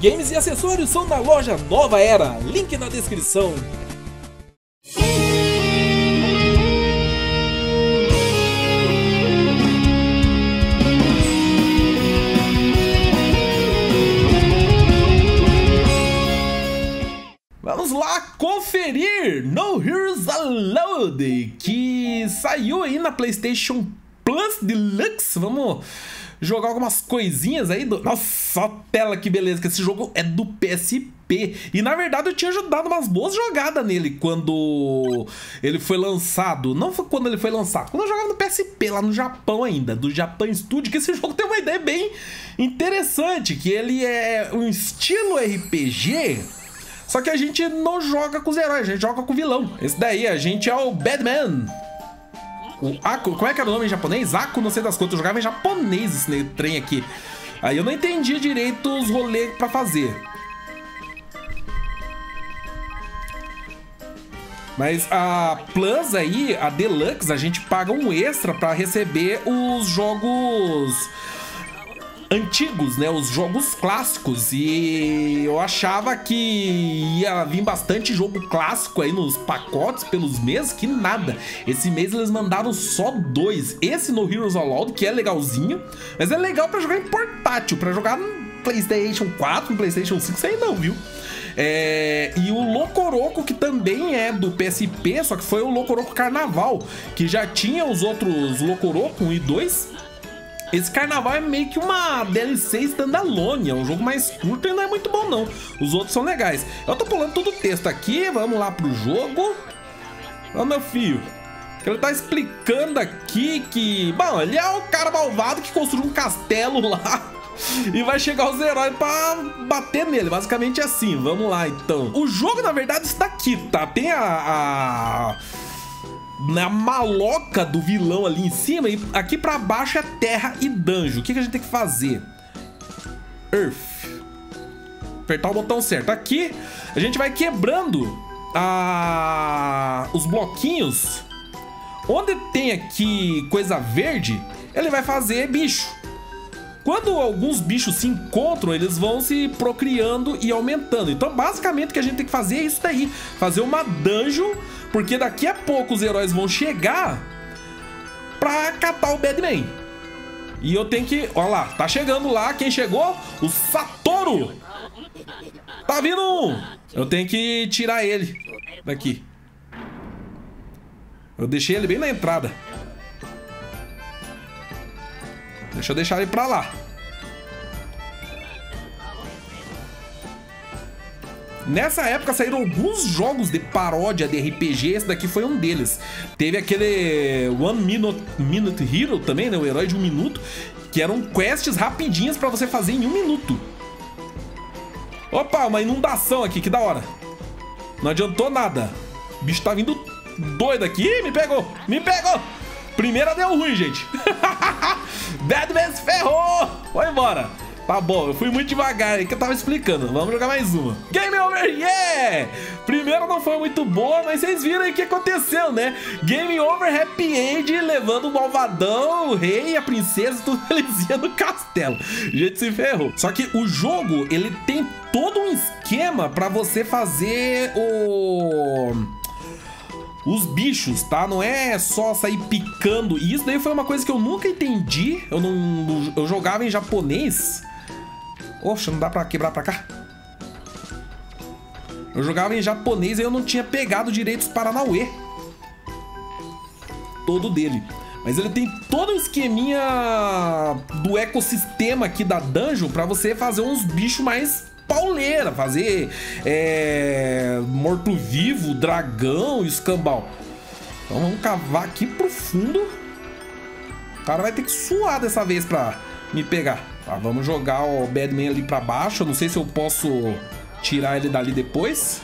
games e acessórios são na loja Nova Era, link na descrição. Vamos lá conferir No Heroes Allowed, que saiu aí na PlayStation Plus Deluxe. Vamos jogar algumas coisinhas aí. Nossa, a tela, que beleza, que esse jogo é do PSP. E na verdade eu tinha dado umas boas jogadas nele quando ele foi lançado. Não foi quando ele foi lançado, quando eu jogava no PSP, lá no Japão ainda, do Japan Studio, que esse jogo tem uma ideia bem interessante, que ele é um estilo RPG, só que a gente não joga com os heróis, a gente joga com o vilão. Esse daí, a gente é o Batman. O Aku, como é que era o nome em japonês? Aku, não sei das quantas, eu jogava em japonês esse trem aqui. Aí eu não entendi direito os rolês pra fazer. Mas a Plus aí, a Deluxe, a gente paga um extra pra receber os jogos antigos, né? Os jogos clássicos. E eu achava que ia vir bastante jogo clássico aí nos pacotes pelos meses, que nada. Esse mês eles mandaram só 2. Esse No Heroes Allowed, que é legalzinho, mas é legal pra jogar em portátil, pra jogar no PlayStation 4, no PlayStation 5, isso aí não, viu? E o Locoroco, que também é do PSP, só que foi o Locoroco Carnaval, que já tinha os outros Locoroco 1 e 2. Esse Carnaval é meio que uma DLC standalone, é um jogo mais curto e não é muito bom não. Os outros são legais. Eu tô pulando todo o texto aqui, vamos lá pro jogo. Ó, meu filho, que ele tá explicando aqui que... Bom, ele é o cara malvado que construiu um castelo lá e vai chegar os heróis pra bater nele, basicamente é assim. Vamos lá então. O jogo, na verdade, está aqui, tá? Tem na maloca do vilão ali em cima, e aqui pra baixo é terra e dungeon. O que a gente tem que fazer? Earth. Apertar o botão certo. Aqui a gente vai quebrando os bloquinhos. Onde tem aqui coisa verde, ele vai fazer bicho. Quando alguns bichos se encontram, eles vão se procriando e aumentando. Então basicamente o que a gente tem que fazer é isso daí, fazer uma dungeon, porque daqui a pouco os heróis vão chegar pra catar o Batman. E eu tenho que... Olha lá, tá chegando lá. Quem chegou? O Satoru. Tá vindo um. Eu tenho que tirar ele daqui. Eu deixei ele bem na entrada. Deixa eu deixar ele pra lá. Nessa época saíram alguns jogos de paródia de RPG, esse daqui foi um deles. Teve aquele One Minute Hero também, né? O herói de 1 minuto, que eram quests rapidinhas pra você fazer em 1 minuto. Opa, uma inundação aqui, que da hora. Não adiantou nada. O bicho tá vindo doido aqui. Ih, me pegou, me pegou. Primeira deu ruim, gente. Batman se ferrou. Foi embora. Tá bom, eu fui muito devagar aí que eu tava explicando. Vamos jogar mais uma. Game over, yeah! Primeiro não foi muito boa, mas vocês viram aí o que aconteceu, né? Game over, happy end, levando o malvadão, o rei, a princesa, tudo felizinha no castelo. A gente se ferrou. Só que o jogo, ele tem todo um esquema pra você fazer os bichos, tá? Não é só sair picando. E isso daí foi uma coisa que eu nunca entendi. Eu jogava em japonês. Oxa, não dá pra quebrar pra cá? Eu jogava em japonês e eu não tinha pegado direito os Paranauê todo dele. Mas ele tem todo um esqueminha do ecossistema aqui da dungeon pra você fazer uns bichos mais pauleira, fazer morto-vivo, dragão e escambau. Então vamos cavar aqui pro fundo. O cara vai ter que suar dessa vez pra me pegar. Tá, vamos jogar o Batman ali pra baixo. Eu não sei se eu posso tirar ele dali depois.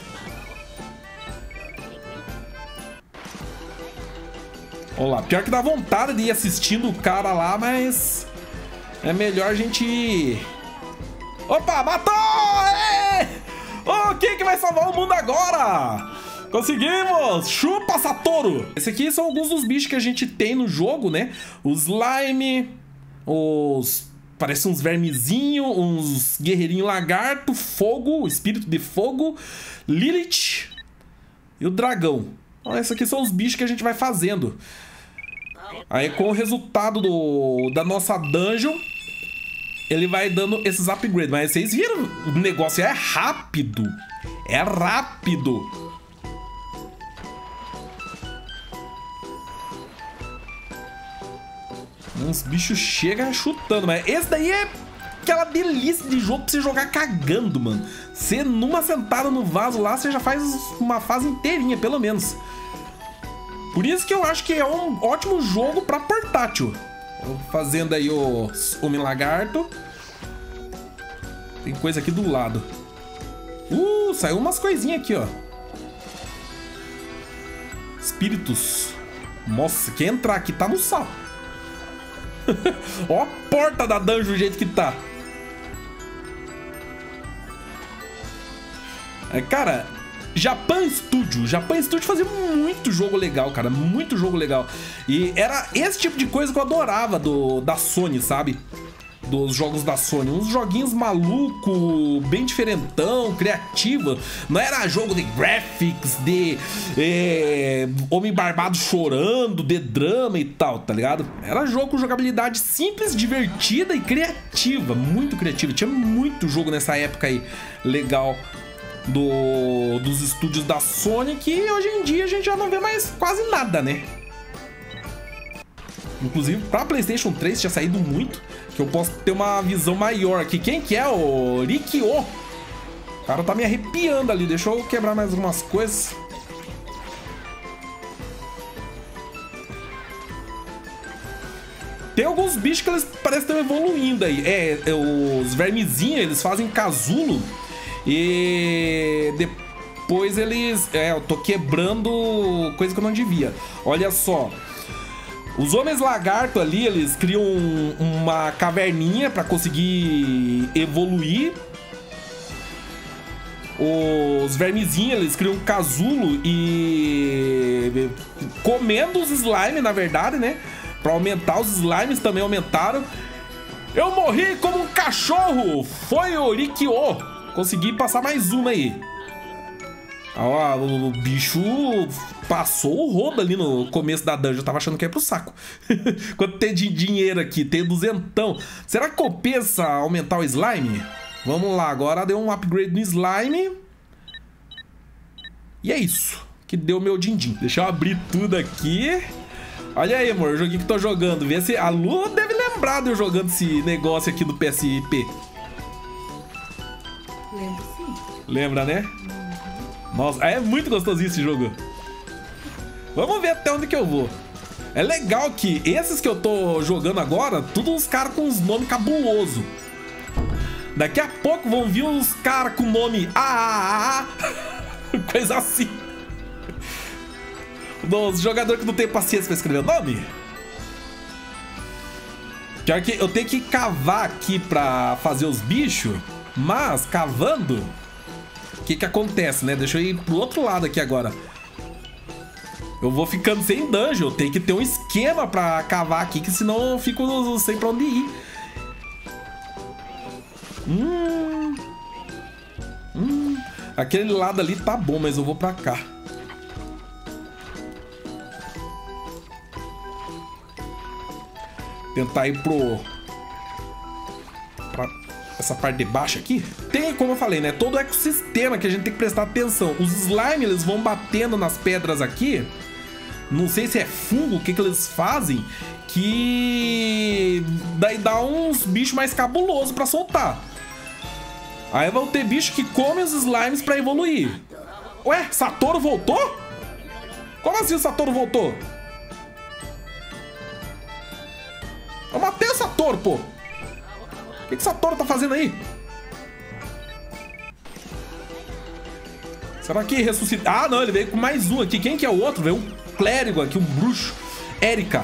Olha lá, pior que dá vontade de ir assistindo o cara lá, mas é melhor a gente... Opa, matou! Quem que vai salvar o mundo agora? Conseguimos! Chupa, Satoru! Esse aqui são alguns dos bichos que a gente tem no jogo, né? Os slime, os parece uns vermezinhos, uns guerreirinho lagarto, fogo, espírito de fogo, Lilith e o dragão. Então, esses aqui são os bichos que a gente vai fazendo. Aí com o resultado da nossa dungeon, ele vai dando esses upgrades. Mas vocês viram? O negócio é rápido. É rápido. Uns bichos chegam chutando. Mas esse daí é aquela delícia de jogo pra você jogar cagando, mano. Você numa sentada no vaso lá, você já faz uma fase inteirinha, pelo menos. Por isso que eu acho que é um ótimo jogo pra portátil. Fazendo aí o Homem Lagarto. Tem coisa aqui do lado. Saiu umas coisinhas aqui, ó. Espíritos. Nossa, quem entrar aqui tá no sal. Ó a porta da dungeon do jeito que tá. Cara, Japan Studio fazia muito jogo legal, cara. Muito jogo legal. E era esse tipo de coisa que eu adorava da Sony, sabe? Dos jogos da Sony. Uns joguinhos maluco, bem diferentão, criativo. Não era jogo de graphics, de homem barbado chorando, de drama e tal, tá ligado? Era jogo com jogabilidade simples, divertida e criativa. Muito criativa. Tinha muito jogo nessa época aí legal dos estúdios da Sony, que hoje em dia a gente já não vê mais quase nada, né? Inclusive pra PlayStation 3 tinha saído muito, que eu posso ter uma visão maior aqui. Quem que é? O Rikyo. O cara tá me arrepiando ali. Deixa eu quebrar mais algumas coisas. Tem alguns bichos que eles parecem estar evoluindo aí. Os vermezinhos, eles fazem casulo. E depois eles... eu tô quebrando coisa que eu não devia. Olha só. Os homens lagarto ali, eles criam uma caverninha pra conseguir evoluir. Os vermezinhos, eles criam um casulo e... comendo os slime, na verdade, né? Pra aumentar, os slimes também aumentaram. Eu morri como um cachorro! Foi o Rikyo! Consegui passar mais uma aí. Ó, o bicho passou o rodo ali no começo da dungeon. Eu tava achando que ia pro saco. Quanto tem de dinheiro aqui? Tem 200. Será que compensa aumentar o slime? Vamos lá, agora deu um upgrade no slime. E é isso que deu meu din-din. Deixa eu abrir tudo aqui. Olha aí, amor, o joguinho que tô jogando. Vê se a Lu deve lembrar de eu jogando esse negócio aqui do PSP. Lembro sim. Lembra, né? Nossa, é muito gostosinho esse jogo. Vamos ver até onde que eu vou. É legal que esses que eu tô jogando agora, todos os caras com uns nomes cabulosos. Daqui a pouco vão vir uns caras com nome coisa assim. Os jogadores que não tem paciência pra escrever o nome. Pior que eu tenho que cavar aqui pra fazer os bichos. Mas, cavando, o que acontece, né? Deixa eu ir pro outro lado aqui agora. Eu vou ficando sem dungeon. Tem que ter um esquema pra cavar aqui, que senão eu fico sem pra onde ir. Aquele lado ali tá bom, mas eu vou pra cá. Tentar ir pra essa parte de baixo aqui. Tem, como eu falei, né? Todo o ecossistema que a gente tem que prestar atenção. Os slime, eles vão batendo nas pedras aqui. Não sei se é fungo, o que eles fazem. Que daí dá uns bichos mais cabulosos pra soltar. Aí vão ter bicho que come os slimes pra evoluir. Ué, Satoru voltou? Como assim o Satoru voltou? Eu matei o Satoru, pô. O que o Satoru tá fazendo aí? Será que ressuscita? Ah, não, ele veio com mais um aqui. Quem que é o outro? Veio um clérigo aqui, um bruxo. Erika.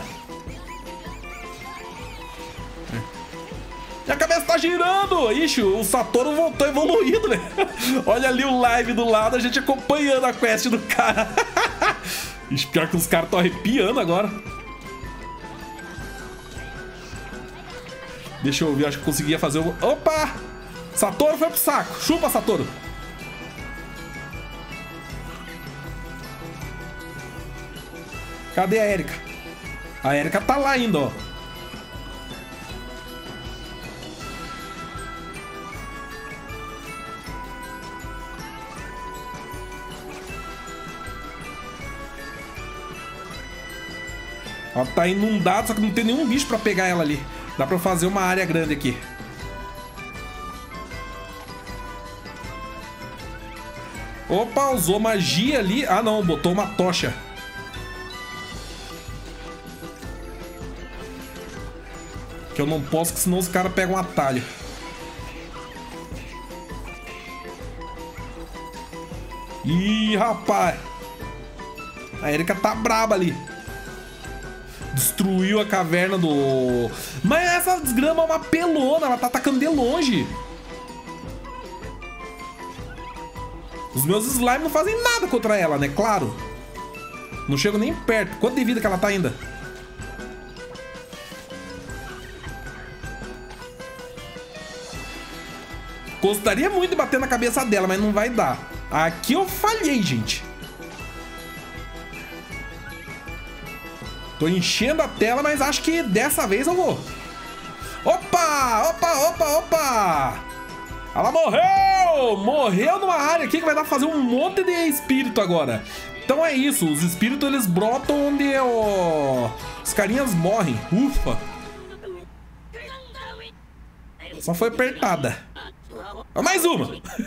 Minha cabeça tá girando. Ixi, o Satoru voltou evoluído, né? Olha ali o live do lado, a gente acompanhando a quest do cara. Ixi, pior que os caras estão arrepiando agora. Deixa eu ver, acho que conseguia fazer o... Opa! Satoru foi pro saco. Chupa, Satoru. Cadê a Erika? A Erika tá lá ainda, ó. Ela tá inundada, só que não tem nenhum bicho pra pegar ela ali. Dá pra fazer uma área grande aqui. Opa, usou magia ali. Ah, não, botou uma tocha. Que eu não posso, senão os caras pegam um atalho. Ih, rapaz. A Erika tá braba ali. Destruiu a caverna do... Mas essa desgrama é uma pelona. Ela tá atacando de longe. Os meus slime não fazem nada contra ela, né? Claro. Não chego nem perto. Quanto de vida que ela tá ainda? Gostaria muito de bater na cabeça dela, mas não vai dar. Aqui eu falhei, gente. Tô enchendo a tela, mas acho que dessa vez eu vou. Opa! Opa, opa, opa! Ela morreu! Morreu numa área aqui que vai dar pra fazer um monte de espírito agora. Então é isso, os espíritos eles brotam onde os carinhas morrem. Ufa! Só foi apertada. Mais uma!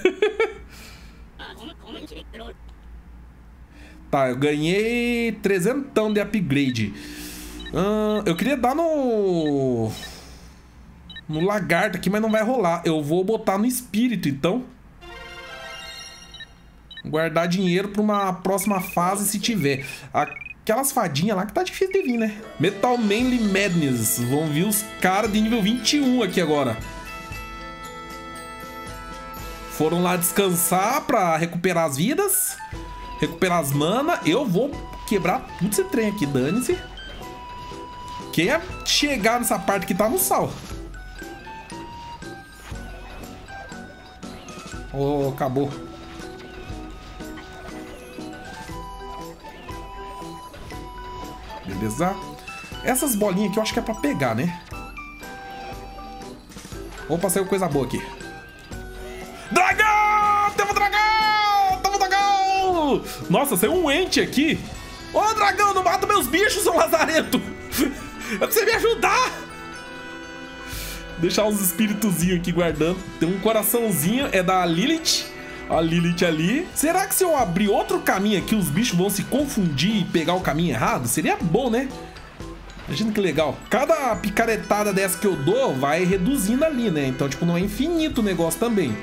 Tá, eu ganhei 300 de upgrade. Eu queria dar no lagarto aqui, mas não vai rolar. Eu vou botar no espírito, então. Guardar dinheiro pra uma próxima fase, se tiver. Aquelas fadinhas lá que tá difícil de vir, né? Metal Manly Madness. Vão vir os caras de nível 21 aqui agora. Foram lá descansar pra recuperar as vidas. Recuperar as mana. Eu vou quebrar tudo esse trem aqui, dane-se. Quem é chegar nessa parte que tá no sal. Oh, acabou. Beleza. Essas bolinhas aqui eu acho que é pra pegar, né? Opa, saiu coisa boa aqui. Dragão! Temos dragão! Temos dragão! Nossa, saiu um ente aqui. Ô, dragão, não mata meus bichos, seu lazareto! É pra você me ajudar! Deixar uns espíritozinhos aqui guardando. Tem um coraçãozinho, é da Lilith. A Lilith ali. Será que se eu abrir outro caminho aqui, os bichos vão se confundir e pegar o caminho errado? Seria bom, né? Imagina que legal. Cada picaretada dessa que eu dou vai reduzindo ali, né? Então, tipo, não é infinito o negócio também.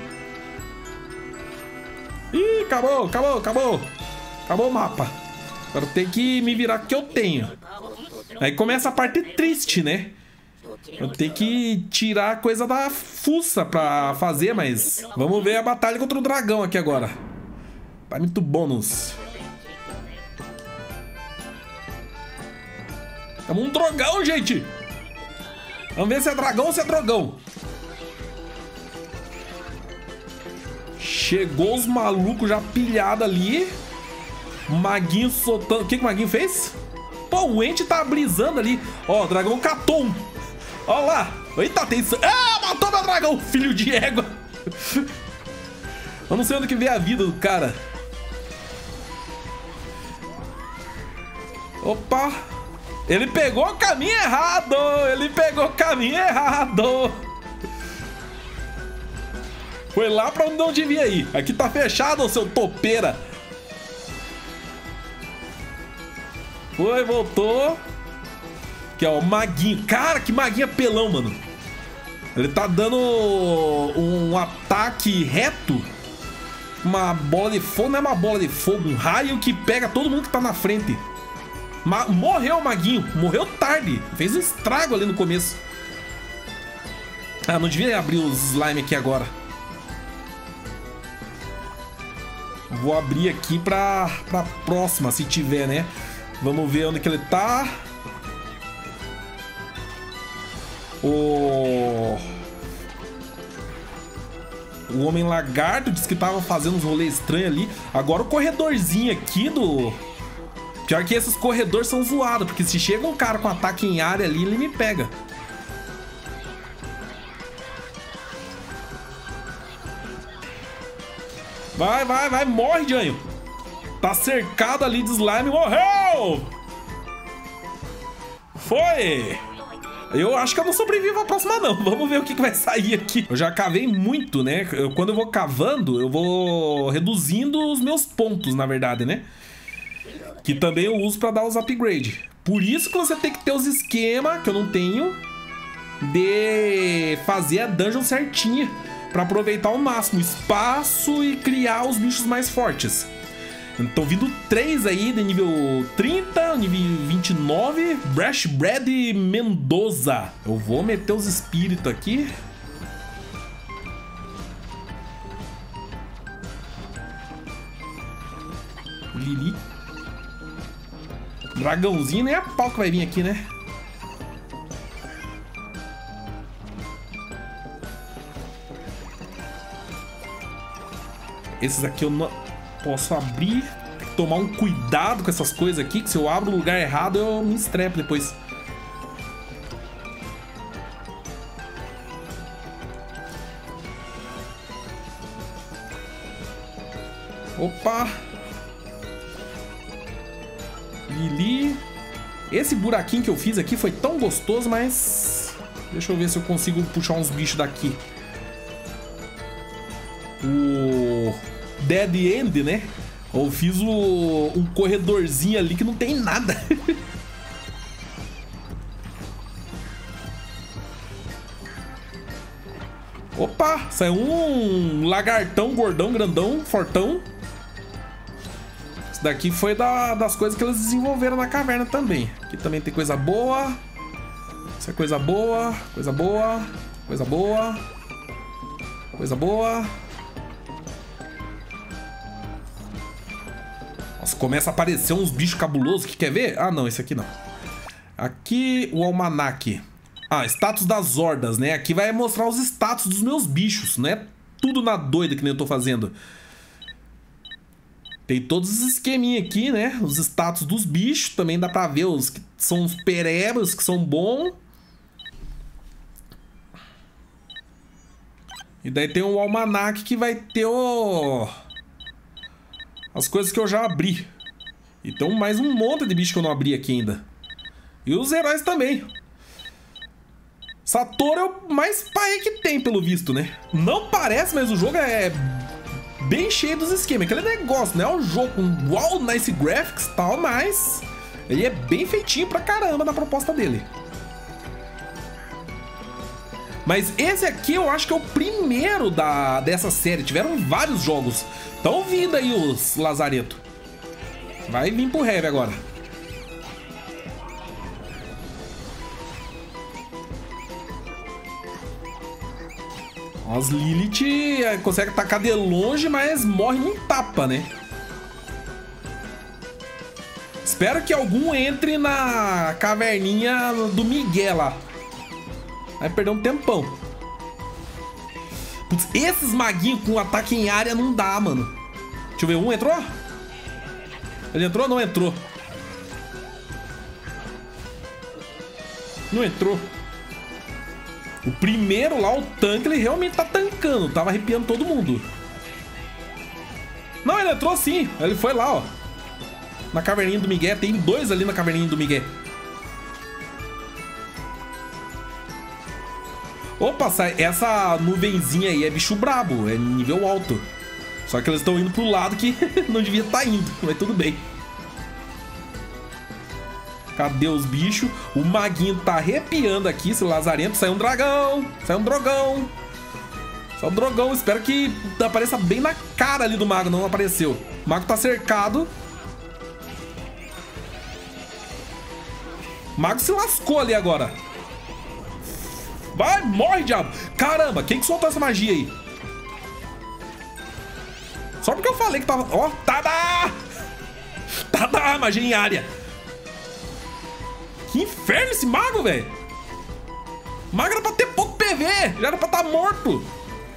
Ih, acabou, acabou, acabou. Acabou o mapa. Agora tem que me virar com o que eu tenho. Aí começa a parte triste, né? Eu tenho que tirar a coisa da fuça pra fazer, mas... Vamos ver a batalha contra o dragão aqui agora. Tá muito bônus. É um dragão, gente! Vamos ver se é dragão ou se é dragão. Chegou os malucos já pilhados ali. O Maguinho soltando... O que o Maguinho fez? Pô, o Ente tá brisando ali. Ó, o dragão catou um. Ó lá. Eita, tem... Ah, matou meu dragão, filho de égua. Eu não sei onde que veio a vida do cara. Opa. Ele pegou o caminho errado. Ele pegou o caminho errado. Foi lá pra onde não devia ir. Aqui tá fechado, seu topeira. Foi, voltou. Aqui, ó, o Maguinho. Cara, que Maguinho apelão, mano. Ele tá dando um ataque reto. Uma bola de fogo. Não é uma bola de fogo. Um raio que pega todo mundo que tá na frente. Morreu o Maguinho. Morreu tarde. Fez um estrago ali no começo. Ah, não devia abrir os slime aqui agora. Vou abrir aqui pra próxima, se tiver, né? Vamos ver onde que ele tá. O Homem Lagarto disse que tava fazendo uns rolês estranhos ali. Agora o corredorzinho aqui do... Pior que esses corredores são zoados, porque se chega um cara com ataque em área ali, ele me pega. Vai, vai, vai, morre, Janho. Tá cercado ali de slime, morreu! Foi! Eu acho que eu não sobrevivo à próxima, não. Vamos ver o que vai sair aqui. Eu já cavei muito, né? Quando eu vou cavando, eu vou reduzindo os meus pontos, na verdade, né? Que também eu uso pra dar os upgrades. Por isso que você tem que ter os esquemas, que eu não tenho, de fazer a dungeon certinha, pra aproveitar ao máximo o espaço e criar os bichos mais fortes. Estão vindo 3 aí de nível 30, nível 29, Brash Bread e Mendoza. Eu vou meter os espíritos aqui. Lili. Dragãozinho, nem a pau que vai vir aqui, né? Esses aqui eu não posso abrir. Tem que tomar um cuidado com essas coisas aqui, que se eu abro no lugar errado, eu me estrepo depois. Opa! Lili. Esse buraquinho que eu fiz aqui foi tão gostoso, mas... Deixa eu ver se eu consigo puxar uns bichos daqui. O Dead End, né? Eu fiz um corredorzinho ali que não tem nada. Opa! Saiu um lagartão gordão, grandão, fortão. Isso daqui foi das coisas que eles desenvolveram na caverna também. Aqui também tem coisa boa. Isso é coisa boa, coisa boa, coisa boa, coisa boa. Nossa, começa a aparecer uns bichos cabulosos. Que quer ver? Ah, não, esse aqui não. Aqui o almanaque. Ah, status das hordas, né? Aqui vai mostrar os status dos meus bichos, né? Tudo na doida que nem eu tô fazendo. Tem todos os esqueminhas aqui, né? Os status dos bichos. Também dá pra ver os que são os perebas, que são bons. E daí tem o almanaque que vai ter as coisas que eu já abri. Então mais um monte de bicho que eu não abri aqui ainda. E os heróis também. Satoru é o mais paia que tem, pelo visto, né? Não parece, mas o jogo é bem cheio dos esquemas. Aquele negócio, né? É um jogo com wow, nice graphics e tal, mas ele é bem feitinho pra caramba na proposta dele. Mas esse aqui eu acho que é o primeiro dessa série. Tiveram vários jogos. Estão vindo aí os lazareto. Vai vir pro heavy agora. As Lilith consegue atacar de longe, mas morre num tapa, né? Espero que algum entre na caverninha do Miguel lá. Vai perder um tempão. Putz, esses maguinhos com ataque em área não dá, mano. Deixa eu ver, um entrou? Ele entrou ou não entrou? Não entrou. O primeiro lá, o tanque, ele realmente tá tancando. Tava arrepiando todo mundo. Não, ele entrou sim. Ele foi lá, ó. Na caverninha do Miguel. Tem 2 ali na caverninha do Miguel. Opa, essa nuvenzinha aí é bicho brabo. É nível alto. Só que eles estão indo pro lado que não devia estar indo. Mas tudo bem. Cadê os bichos? O maguinho tá arrepiando aqui, esse lazarento. Saiu um dragão. Saiu um drogão. Saiu um drogão. Espero que apareça bem na cara ali do mago. Não apareceu. O mago tá cercado. O mago se lascou ali agora. Vai, morre, diabo. Caramba, quem que soltou essa magia aí? Só porque eu falei que tava... Ó, tada! Tada, magia em área. Que inferno esse mago, velho. Mago era pra ter pouco PV. Já era pra estar morto.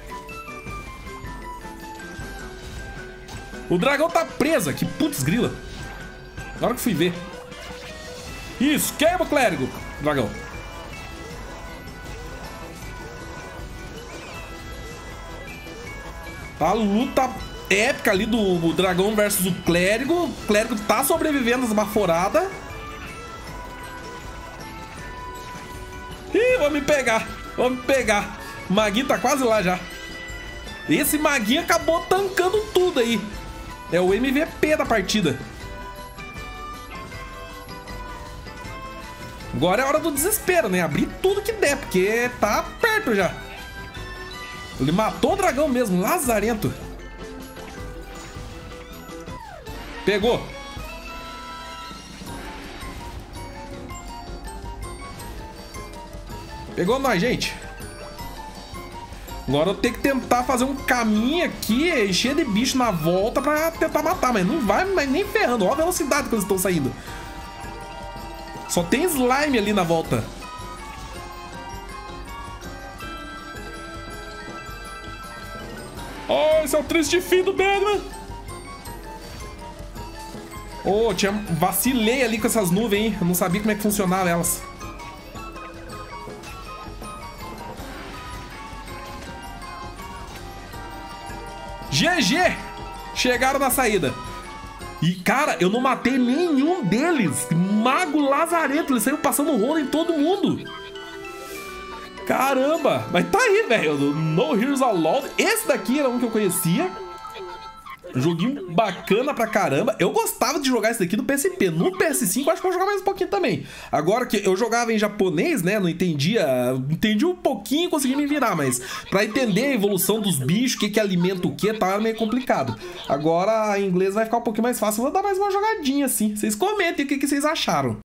O dragão tá preso aqui. Putz, grila. Agora que fui ver. Isso, queima o clérigo. Dragão. A luta épica ali do dragão versus o clérigo. O clérigo tá sobrevivendo às baforadas. Ih, vou me pegar. Vou me pegar. O maguinho tá quase lá já. Esse maguinho acabou tancando tudo aí. É o MVP da partida. Agora é hora do desespero, né? Abrir tudo que der, porque tá perto já. Ele matou o dragão mesmo, lazarento. Pegou. Pegou nós, gente. Agora eu tenho que tentar fazer um caminho aqui cheio de bicho na volta pra tentar matar. Mas não vai mas nem ferrando. Olha a velocidade que eles estão saindo. Só tem slime ali na volta. Oh, esse é o triste fim do Batman. Oh, vacilei ali com essas nuvens, hein? Eu não sabia como é que funcionava elas. GG! Chegaram na saída. E, cara, eu não matei nenhum deles. Mago lazarento, ele saiu passando rolo em todo mundo. Caramba! Mas tá aí, velho. No Heroes Allowed. Esse daqui era um que eu conhecia. Joguinho bacana pra caramba. Eu gostava de jogar esse daqui no PSP. No PS5 acho que eu vou jogar mais um pouquinho também. Agora que eu jogava em japonês, né? Não entendia. Entendi um pouquinho e consegui me virar. Mas pra entender a evolução dos bichos, o que alimenta o que, tá, era meio complicado. Agora em inglês vai ficar um pouquinho mais fácil. Eu vou dar mais uma jogadinha assim. Vocês comentem o que vocês acharam.